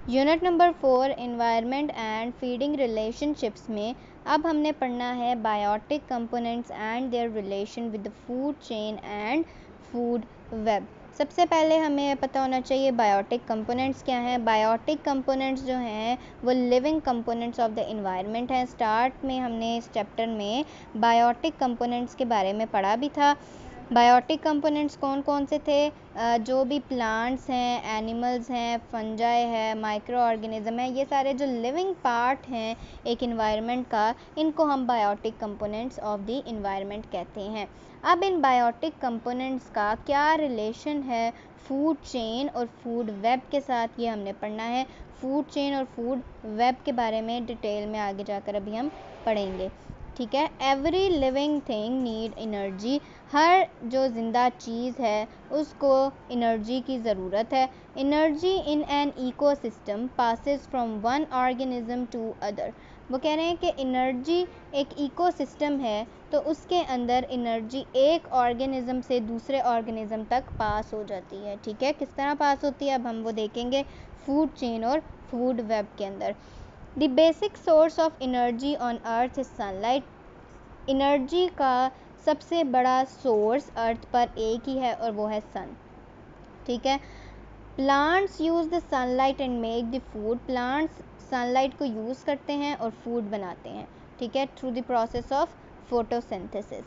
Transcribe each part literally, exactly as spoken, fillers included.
Unit number four environment and feeding relationships में अब हमने पढ़ना है biotic components and their relation with the food chain and food web. सबसे पहले हमें पता होना चाहिए बायोटिक कंपोनेंट्स क्या हैं। बायोटिक कंपोनेंट्स जो हैं वो living components of the environment हैं। स्टार्ट में हमने इस चैप्टर में बायोटिक कंपोनेंट्स के बारे में पढ़ा भी था। बायोटिक कंपोनेंट्स कौन कौन से थे? जो भी प्लांट्स हैं, एनिमल्स हैं, फंजाई है, माइक्रो ऑर्गेनिज्म है, ये सारे जो लिविंग पार्ट हैं एक इन्वायरमेंट का, इनको हम biotic components of the environment कहते हैं। अब इन बायोटिक कंपोनेंट्स का क्या रिलेशन है फूड चेन और फूड वेब के साथ, ये हमने पढ़ना है। फूड चेन और फूड वेब के बारे में डिटेल में आगे जाकर अभी हम पढ़ेंगे, ठीक है। Every living thing need energy. हर जो ज़िंदा चीज़ है उसको एनर्जी की ज़रूरत है। Energy in an ecosystem passes from one organism to other. वो कह रहे हैं कि एनर्जी एक इकोसिस्टम है तो उसके अंदर एनर्जी एक ऑर्गेनिज्म से दूसरे ऑर्गेनिज्म तक पास हो जाती है, ठीक है। किस तरह पास होती है अब हम वो देखेंगे फूड चेन और फूड वेब के अंदर। The basic source of energy on earth is sunlight. Energy का सबसे बड़ा सोर्स अर्थ पर एक ही है और वो है सन, ठीक है। Plants use the sunlight and make the food. Plants sunlight को यूज़ करते हैं और फूड बनाते हैं, ठीक है, through the process of photosynthesis.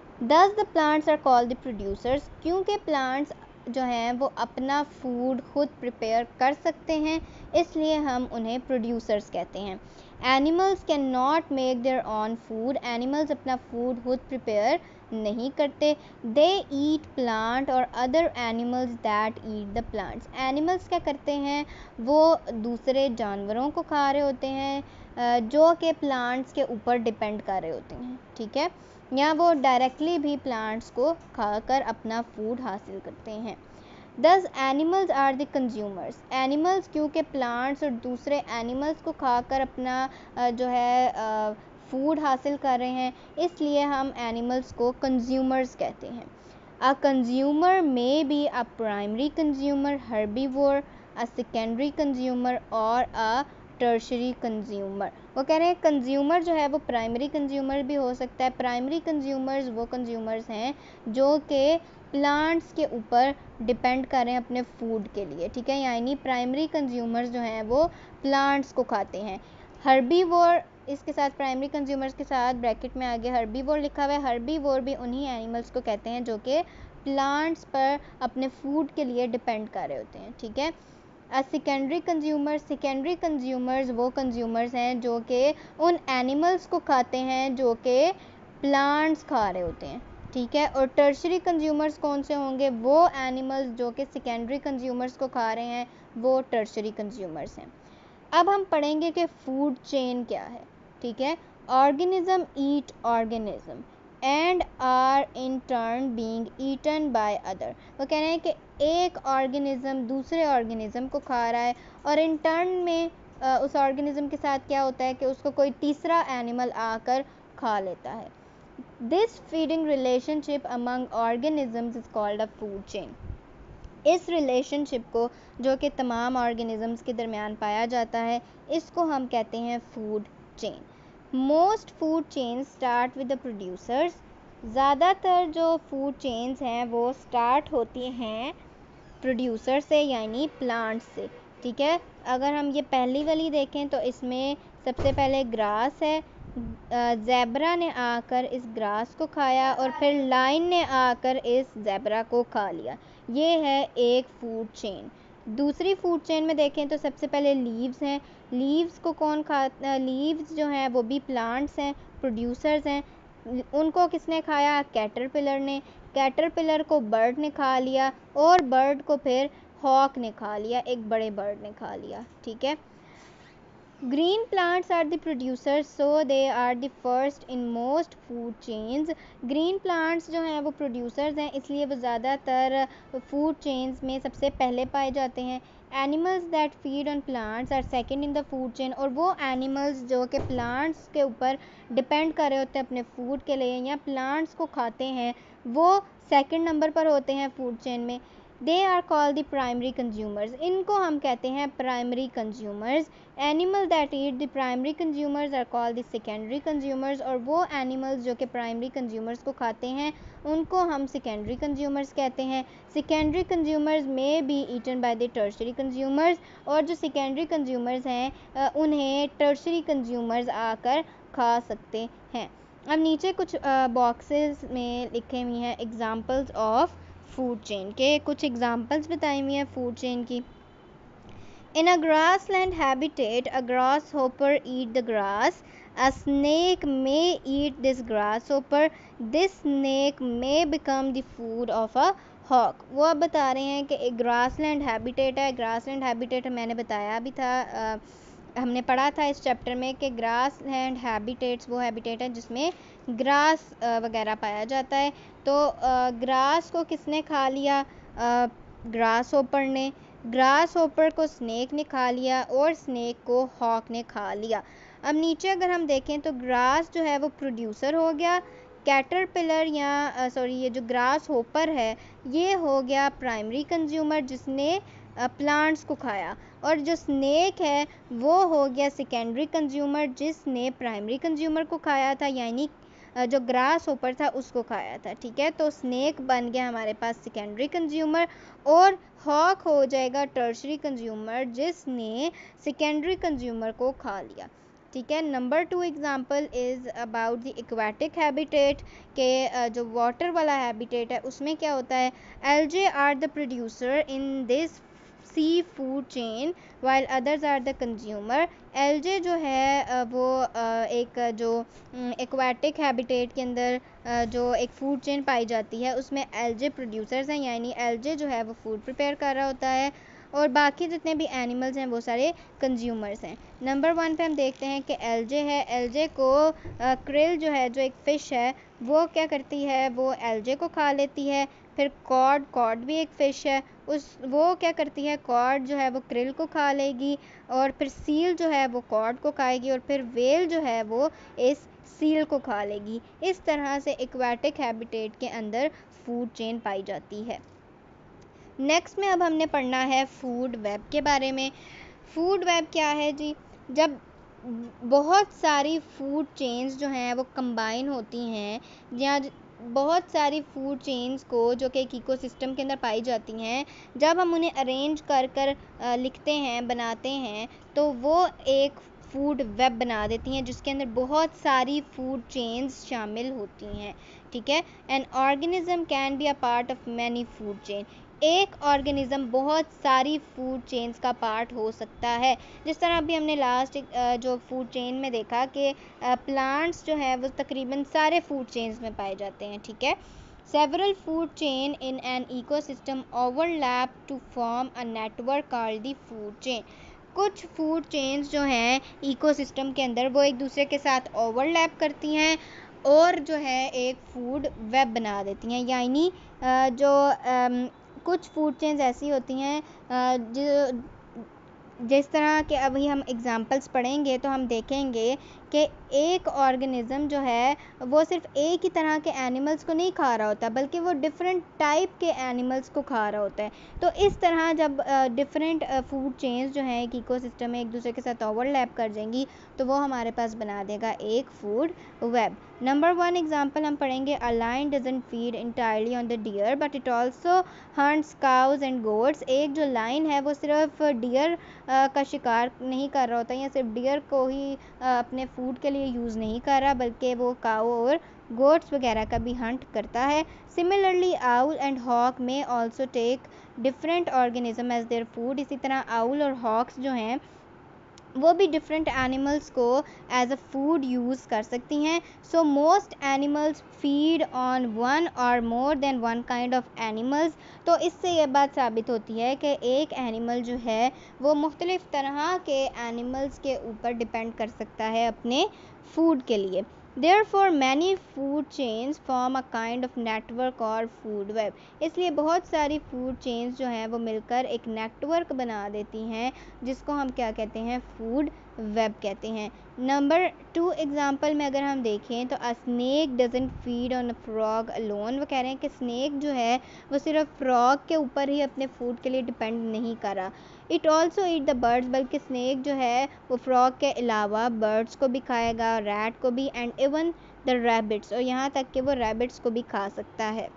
Thus the plants are called the producers. क्योंकि प्लांट्स जो हैं वो अपना फूड खुद प्रिपेयर कर सकते हैं, इसलिए हम उन्हें प्रोड्यूसर्स कहते हैं। Animals can not make their own food. Animals अपना फूड खुद प्रिपेयर नहीं करते। दे ईट प्लांट और other animals that eat the plants. Animals क्या करते हैं, वो दूसरे जानवरों को खा रहे होते हैं जो कि प्लांट्स के ऊपर डिपेंड कर रहे होते हैं, ठीक है, या वो डायरेक्टली भी प्लांट्स को खाकर अपना फूड हासिल करते हैं। Thus animals are the consumers. Animals क्योंकि प्लांट्स और दूसरे एनिमल्स को खाकर अपना जो है फूड हासिल कर रहे हैं, इसलिए हम एनिमल्स को कंज्यूमर्स कहते हैं। A consumer may be a primary consumer herbivore, a secondary consumer और अ टर्शरी कंज्यूमर। वो कह रहे हैं कंज्यूमर जो है वो प्राइमरी कंज्यूमर भी हो सकता है। प्राइमरी कंज्यूमर्स वो कंज्यूमर्स हैं जो कि प्लांट्स के ऊपर डिपेंड कर रहे हैं अपने फूड के लिए, ठीक है, यानी प्राइमरी कंज्यूमर्स जो हैं वो प्लांट्स को खाते हैं। हर्बीवोर इसके साथ प्राइमरी कंज्यूमर्स के साथ ब्रैकेट में आगे हर्बीवोर लिखा हुआ है। हर्बीवोर भी उन्हीं एनिमल्स को कहते हैं जो कि प्लांट्स पर अपने फूड के लिए डिपेंड कर रहे होते हैं, ठीक है। A secondary consumers, secondary consumers वो कंज्यूमर्स हैं जो कि उन एनिमल्स को खाते हैं जो कि प्लांट्स खा रहे होते हैं, ठीक है। और टर्शरी कंज्यूमर्स कौन से होंगे, वो एनिमल्स जो कि सेकेंडरी कंज्यूमर्स को खा रहे हैं वो टर्शरी कंज्यूमर्स हैं। अब हम पढ़ेंगे कि फूड चेन क्या है, ठीक है। Organism eat organism and are in turn being eaten by other. वो कह रहे हैं कि एक ऑर्गेनिज्म दूसरे ऑर्गेनिज्म को खा रहा है और इन टर्न में आ, उस ऑर्गेनिज्म के साथ क्या होता है कि उसको कोई तीसरा एनिमल आकर खा लेता है। This feeding relationship among organisms is called a food chain. इस रिलेशनशिप को जो कि तमाम ऑर्गेनिजम्स के दरमियान पाया जाता है, इसको हम कहते हैं food chain. Most food chain start with the producers. ज़्यादातर जो फूड चेन्स हैं वो स्टार्ट होती हैं प्रोड्यूसर से यानी प्लांट्स से, ठीक है। अगर हम ये पहली वाली देखें तो इसमें सबसे पहले ग्रास है। ज़ेब्रा ने आकर इस ग्रास को खाया और फिर लाइन ने आकर इस ज़ेब्रा को खा लिया। ये है एक फूड चेन। दूसरी फूड चेन में देखें तो सबसे पहले लीव्स हैं। लीव्स को कौन खा लीव्स जो हैं वो भी प्लांट्स हैं, प्रोड्यूसर्स हैं। उनको किसने खाया, कैटरपिलर ने। कैटरपिलर को बर्ड ने खा लिया और बर्ड को फिर हॉक ने खा लिया, एक बड़े बर्ड ने खा लिया, ठीक है। Green plants are the producers so they are the first in most food chains. Green plants जो हैं वो प्रोड्यूसर्स हैं, इसलिए वो ज़्यादातर फूड चेन्स में सबसे पहले पाए जाते हैं। Animals that feed on plants are second in the food chain. और वो एनिमल्स जो कि प्लांट्स के ऊपर डिपेंड कर रहे होते हैं अपने फूड के लिए या प्लांट्स को खाते हैं, वो सेकंड नंबर पर होते हैं फूड चेन में। They are called the primary consumers, इनको हम कहते हैं primary consumers. Animal that eat the primary consumers are called the secondary consumers, और वो एनिमल्स जो कि प्राइमरी कंज्यूमर्स को खाते हैं उनको हम सेकेंडरी कंज्यूमर्स कहते हैं। Secondary consumers may be eaten by the tertiary consumers, और जो सेकेंडरी कंज्यूमर्स हैं उन्हें टर्शरी कंज्यूमर्स आकर खा सकते हैं। अब नीचे कुछ बॉक्सेस में लिखे हुए हैं एग्जांपल्स ऑफ फूड चेन के, कुछ एग्जांपल्स बताई हुई हैं फूड चेन की। इन अ grassland habitat, a grasshopper eat the grass. A snake may eat this grasshopper. This snake may become the food of a hawk. वो अब बता रहे हैं कि एक ग्रासलैंड हैबिटेट है। ग्रासलैंड हैबिटेट मैंने बताया भी था, आ, हमने पढ़ा था इस चैप्टर में कि ग्रास लैंड हैबिटेट्स वो हैबिटेट है जिसमें ग्रास वगैरह पाया जाता है। तो ग्रास को किसने खा लिया? ग्रास होपर ने। ग्रास होपर को स्नेक ने खा लिया और स्नेक को हॉक ने खा लिया। अब नीचे अगर हम देखें तो ग्रास जो है वो प्रोड्यूसर हो गया, कैटरपिलर या सॉरी ये जो ग्रास होपर है ये हो गया प्राइमरी कंज्यूमर जिसने प्लांट्स को खाया, और जो स्नेक है वो हो गया सेकेंडरी कंज्यूमर जिसने प्राइमरी कंज्यूमर को खाया था, यानी जो ग्रास होपर था उसको खाया था। ठीक है, तो स्नेक बन गया हमारे पास सेकेंडरी कंज्यूमर, और हॉक हो जाएगा टर्शरी कंज्यूमर जिसने सेकेंडरी कंज्यूमर को खा लिया। ठीक है, number two example is about the aquatic habitat के जो वाटर वाला हैबिटेट है उसमें क्या होता है? Algae are the producer in this sea food chain while others are the consumer. Algae जो है वो एक जो एक्वाटिक हैबिटेट के अंदर जो एक फूड चेन पाई जाती है उसमें एल्जे प्रोड्यूसर्स हैं, यानी एल्जे जो है वो फूड प्रिपेयर कर रहा होता है, और बाकी जितने भी एनिमल्स हैं वो सारे कंज्यूमर्स हैं। नंबर वन पे हम देखते हैं कि एल्जे है। एल्जे को क्रिल जो है जो एक फ़िश है वो क्या करती है? वो एल्जे को खा लेती है। फिर कॉड, कॉड भी एक फ़िश है, उस वो क्या करती है? कॉड जो है वो क्रिल को खा लेगी, और फिर सील जो है वो कॉड को खाएगी, और फिर वेल जो है वो इस सील को खा लेगी। इस तरह से एक्वाटिक हैबिटेट के अंदर फूड चेन पाई जाती है। नेक्स्ट में अब हमने पढ़ना है फूड वेब के बारे में। फूड वेब क्या है जी? जब बहुत सारी फूड चेन्स जो हैं वो कंबाइन होती हैं, या बहुत सारी फूड चेन्स को जो कि एक इकोसिस्टम के अंदर पाई जाती हैं, जब हम उन्हें अरेंज कर कर लिखते हैं, बनाते हैं, तो वो एक फूड वेब बना देती हैं जिसके अंदर बहुत सारी फूड चेन्स शामिल होती हैं। ठीक है, an organism can be a part of many food chain. एक ऑर्गेनिज्म बहुत सारी फूड चेन्स का पार्ट हो सकता है। जिस तरह अभी हमने लास्ट जो फूड चेन में देखा कि प्लांट्स जो है वो तकरीबन सारे फूड चेन्स में पाए जाते हैं। ठीक है, several food chain in an ecosystem overlap to form a network called the food chain. कुछ फूड चेन्स जो हैं इकोसिस्टम के अंदर वो एक दूसरे के साथ ओवरलैप करती हैं और जो है एक फूड वेब बना देती हैं, यानी जो कुछ फूड चेन्स ऐसी होती हैं जो जिस तरह के अभी हम एग्जांपल्स पढ़ेंगे तो हम देखेंगे कि एक ऑर्गेनिज़म जो है वो सिर्फ एक ही तरह के एनिमल्स को नहीं खा रहा होता, बल्कि वो डिफरेंट टाइप के एनिमल्स को खा रहा होता है। तो इस तरह जब डिफरेंट फूड चेन्स जो हैं एक इकोसिस्टम में एक दूसरे के साथ ओवरलैप कर जाएंगी तो वो हमारे पास बना देगा एक food web. Number one example हम पढ़ेंगे, a lion doesn't feed entirely on the deer but it also hunts cows and goats. एक जो लायन है वो सिर्फ डियर का शिकार नहीं कर रहा होता, या सिर्फ डियर को ही अपने फूड के लिए यूज़ नहीं कर रहा, बल्कि वो काऊ और गोट्स वगैरह का भी हंट करता है। Similarly owl and hawk may also take different organism as their food. इसी तरह आउल और हॉक्स जो हैं वो भी डिफरेंट एनिमल्स को एज अ फूड यूज़ कर सकती हैं। So most animals feed on one और more than one kind of animals. तो इससे ये बात साबित होती है कि एक एनिमल जो है वो मुख्तलिफ़ तरह के एनिमल्स के ऊपर डिपेंड कर सकता है अपने फूड के लिए। Therefore many food chains form a kind of network or food web. इसलिए बहुत सारी फूड चेन्स जो हैं वो मिलकर एक नेटवर्क बना देती हैं जिसको हम क्या कहते हैं, फूड वेब कहते हैं. नंबर टू एग्जाम्पल में अगर हम देखें तो a snake doesn't feed on a frog alone. वो कह रहे हैं कि स्नेक जो है वो सिर्फ फ्रॉग के ऊपर ही अपने फूड के लिए डिपेंड नहीं कर रहा. It also eat the birds. बल्कि स्नेक जो है वो फ्रॉग के अलावा बर्ड्स को भी खाएगा, रैट को भी, एंड इवन द रैबिट्स, और यहाँ तक कि वो रैबिट्स को भी खा सकता है.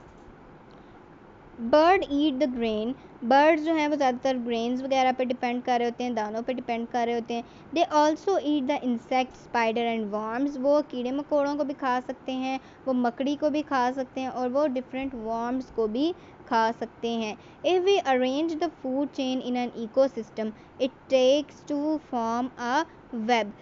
Bird eat the grain. Birds जो हैं वो ज़्यादातर ग्रेन्स वगैरह पे डिपेंड कर रहे होते हैं, दानों पे डिपेंड कर रहे होते हैं. They also eat the insect, spider and worms. वो कीड़े मकोड़ों को भी खा सकते हैं, वो मकड़ी को भी खा सकते हैं, और वो डिफरेंट वर्म्स को भी खा सकते हैं. If we arrange the food chain in an ecosystem it takes to form a web.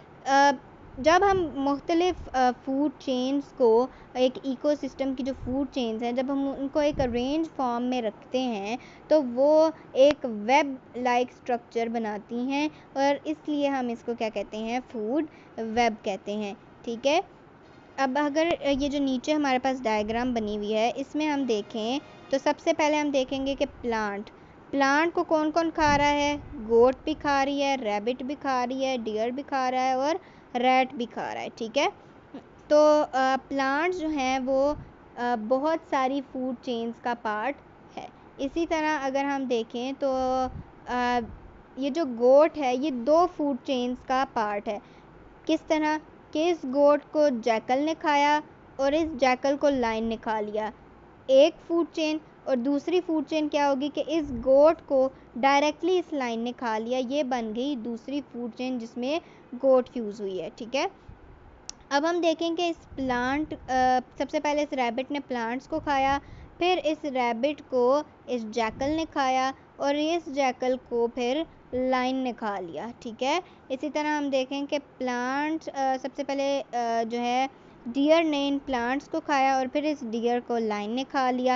जब हम मुख्तलिफ फूड चेन्स को, एक इकोसिस्टम की जो फूड चेन्स हैं, जब हम उनको एक अरेंज फॉर्म में रखते हैं तो वो एक वेब लाइक स्ट्रक्चर बनाती हैं, और इसलिए हम इसको क्या कहते हैं, फूड वेब कहते हैं. ठीक है. अब अगर ये जो नीचे हमारे पास डायग्राम बनी हुई है इसमें हम देखें तो सबसे पहले हम देखेंगे कि प्लांट प्लांट को कौन कौन खा रहा है. गोट भी खा रही है, रैबिट भी खा रही है, डियर भी खा रहा है, और रैट भी खा रहा है. ठीक है. तो प्लांट्स जो हैं वो आ, बहुत सारी फूड चेन्स का पार्ट है. इसी तरह अगर हम देखें तो आ, ये जो गोट है ये दो फूड चेन्स का पार्ट है. किस तरह कि इस गोट को जैकल ने खाया और इस जैकल को लाइन ने खा लिया, एक फूड चेन. और दूसरी फूड चेन क्या होगी कि इस गोट को डायरेक्टली इस लाइन ने खा लिया, ये बन गई दूसरी फूड चेन जिसमें गोट यूज़ हुई है. ठीक है. अब हम देखेंगे इस प्लांट सबसे पहले इस रैबिट ने प्लांट्स को खाया, फिर इस रैबिट को इस जैकल ने खाया, और इस जैकल को फिर लाइन ने खा लिया. ठीक है. इसी तरह हम देखें कि प्लांट्स सबसे पहले आ, जो है डियर ने इन प्लांट्स को खाया, और फिर इस डियर को लाइन ने खा लिया.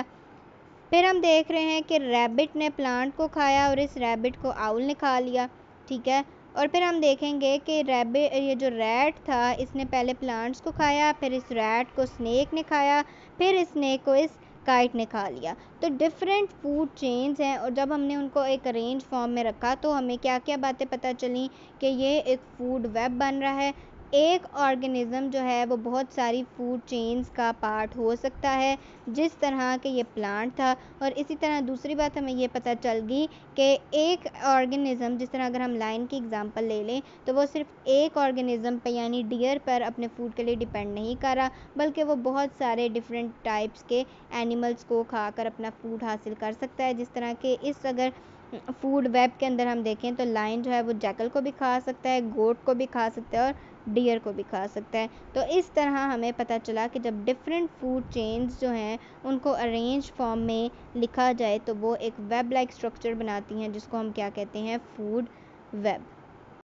फिर हम देख रहे हैं कि रैबिट ने प्लांट को खाया और इस रैबिट को आउल ने खा लिया. ठीक है. और फिर हम देखेंगे कि रैबिट, ये जो रैट था इसने पहले प्लांट्स को खाया, फिर इस रैट को स्नेक ने खाया, फिर इस स्नेक को इस काइट ने खा लिया. तो डिफरेंट फूड चेन्स हैं, और जब हमने उनको एक अरेंज फॉर्म में रखा तो हमें क्या क्या बातें पता चली कि ये एक फूड वेब बन रहा है. एक ऑर्गेनिज़म जो है वो बहुत सारी फूड चेन्स का पार्ट हो सकता है, जिस तरह के ये प्लांट था. और इसी तरह दूसरी बात हमें ये पता चल गई कि एक ऑर्गेनिज़म, जिस तरह अगर हम लाइन की एग्जांपल ले लें तो वो सिर्फ एक ऑर्गेनिज़म पे यानी डियर पर अपने फूड के लिए डिपेंड नहीं कर रहा, बल्कि वो बहुत सारे डिफरेंट टाइप्स के एनिमल्स को खाकर अपना फूड हासिल कर सकता है. जिस तरह के इस अगर फूड वेब के अंदर हम देखें तो लाइन जो है वो जैकल को भी खा सकता है, गोट को भी खा सकता है, और डियर को भी खा सकता है. तो इस तरह हमें पता चला कि जब डिफरेंट फूड चेन्स जो हैं उनको अरेंज फॉर्म में लिखा जाए तो वो एक वेब लाइक स्ट्रक्चर बनाती हैं जिसको हम क्या कहते हैं, फूड वेब.